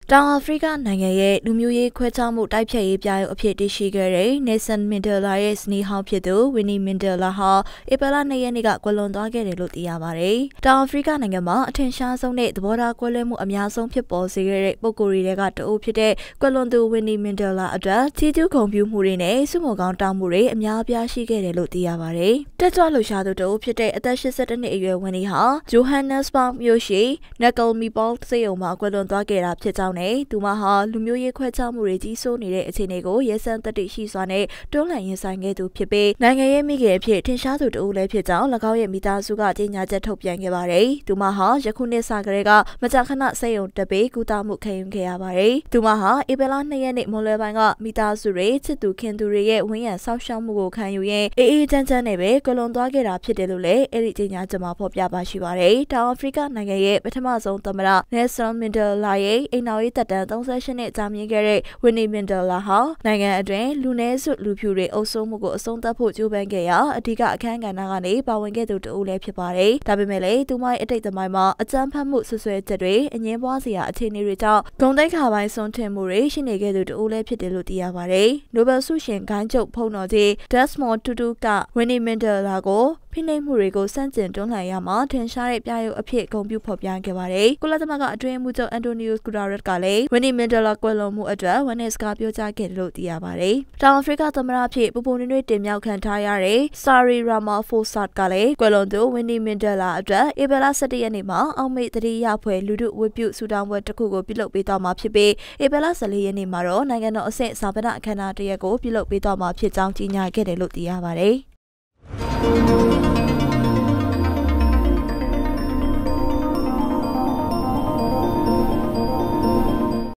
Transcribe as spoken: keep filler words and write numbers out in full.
တောင်အာဖရိကနိုင်ငံရဲ့လူမျိုးရေးခွဲခြားမှုတိုက်ဖြတ်ရေးပြရုပ်အဖြစ်တရှိခဲ့တဲ့ Nelson Mandela ရဲ့ဇနီးဟောင်းဖြစ်သူ Winnie Mandela ဟာဧပြီလနှစ်ရက်နေ့ကကွယ်လွန်သွားခဲ့တယ်လို့သိရပါတယ်။တောင်အာဖရိကနိုင်ငံမှာအထင်ရှားဆုံးတဲ့သဘောထားကွဲလွဲမှုအများဆုံးဖြစ်ပေါ်စေခဲ့တဲ့ပုဂ္ဂိုလ်တွေကတအုပ်ဖြစ်တဲ့ကွယ်လွန်သူ Winnie Mandela အတွက်ချီးကျူးဂုဏ်ပြုမှုတွေနဲ့ဆုမွန်ကောင်းတောင်းမှုတွေအများအပြားရှိခဲ့တယ်လို့သိရပါတယ်။တက်ကြွလှုပ်ရှားသူတအုပ်ဖြစ်တဲ့အသက်၈၁နှစ်အရွယ် Winnie ဟာ Johannesburg မြို့ရှိ Nakalmipol ဆေးရုံမှာကွယ်လွန်သွားခဲ့တာဖြစ်ကြောင်းနဲ့သူမဟာလူမျိုးရေးခွဲခြားမှုတွေကြီးစိုးနေတဲ့အခြေအနေကိုရဲစံတတိရှိစွာနဲ့တွန်းလှန်ရင်ဆိုင်ခဲ့သူဖြစ်ပြီးနိုင်ငံရေးမိခင်အဖြစ်ထင်ရှားသူတဦးလည်းဖြစ်ကြောင်း၎င်းရဲ့မိသားစုကကြေညာချက်ထုတ်ပြန်ခဲ့ပါတယ်။သူမဟာယခုနှစ်စကတည်းကမကြာခဏဆေးရုံတက်ပြီးကုသမှုခံယူခဲ့ရပါတယ်။သူမဟာဧပြီလနှစ်ရက်နေ့မွန်လွယ်ပိုင်းကမိသားစုတွေချစ်သူခင်သူတွေရဲ့ဝန်းရံဆောက်ရှောက်မှုကိုခံယူရင်းအေးအေးချမ်းချမ်းနဲ့ပဲကွယ်လွန်သွားခဲ့တာဖြစ်တယ်လို့လည်းအဲ့ဒီကြေညာချက်မှာဖော်ပြပါရှိပါတယ်။တောင်အာဖရိကနိုင်ငံရဲ့ပထမဆုံးသမ္မတ Nelson Mandela ရဲ့အိမ်တော်ရေးသက်တမ်းသုံးဆယ့်ရှစ်နှစ်ကြာမြင့်ခဲ့တဲ့ Winnie Mandela ဟာနိုင်ငံအတွင်းလူနည်းစုလူဖြူတွေအုပ်စိုးမှုကိုအဆုံးသတ်ဖို့ကြိုးပမ်းခဲ့ရာအဓိကအခမ်းကဏ္ဍကနေပါဝင်ခဲ့သူတဦးလည်းဖြစ်ပါတယ်။ဒါပေမဲ့လည်းသူမရဲ့အတိတ်သမိုင်းမှာအကြမ်းဖက်မှုဆွဆွဲချက်တွေအငြင်းပွားစရာအခြေအနေတွေကြောင့်ဂုဏ်သိက္ခာပိုင်းဆုံးထင်မှုတွေရှိနေခဲ့သူတဦးလည်းဖြစ်တယ်လို့သိရပါတယ်။နိုဘယ်ဆုရှင်ဂိုင်းချုပ်ဖုံတော်ကြီး Desmond Tutu က Winnie Mandela ကိုဖိနှိပ်မှုတွေကိုစန့်ကျင်တွန်းလှန်ရမှာထင်ရှားတဲ့ပြရုပ်အဖြစ်ဂုဏ်ပြုဖော်ပြခဲ့ပါတယ်။ကုလသမဂ္ဂအတွင်းမှုချုပ် Antonio Guterres ကလည်း Winnie Mandela ကွယ်လွန်မှုအတွက်ဝမ်းနည်းစကားပြောကြားခဲ့တယ်လို့သိရပါတယ်။တောင်အာဖရိကသမ္မတအဖြစ်ပူပူနွေးနွေးတင်မြှောက်ခံထားရတဲ့ Cyril Ramaphosa ကလည်းကွယ်လွန်သူ Winnie Mandela အတွက်ဧပြီလ၁၁ရက်နေ့မှာအောက်မေ့သတိရဖွယ်လူထုဝတ်ပြုဆုတောင်းပွဲတစ်ခုကိုပြုလုပ်ပေးသွားမှာဖြစ်ပြီးဧပြီလ၁၄ရက်နေ့မှာတော့နိုင်ငံတော်အဆင့်စာပနအခမ်းအနားတစ်ရပ်ကိုပြုလုပ်ပေးသွားမှာဖြစ်ကြောင်းကြေညာခဲ့တယ်လို့သိရပါတယ်။